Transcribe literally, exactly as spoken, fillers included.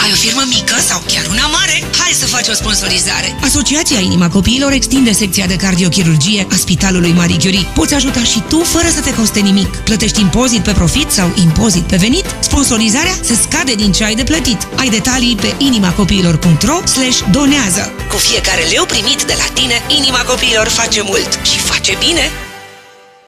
Ai o firmă mică sau chiar una mare? Hai să faci o sponsorizare! Asociația Inima Copiilor extinde secția de cardiochirurgie a Spitalului Marie Curie. Poți ajuta și tu fără să te coste nimic. Plătești impozit pe profit sau impozit pe venit? Sponsorizarea se scade din ce ai de plătit. Ai detalii pe inimacopiilor punct ro slash donează. Cu fiecare leu primit de la tine, Inima Copiilor face mult și face bine!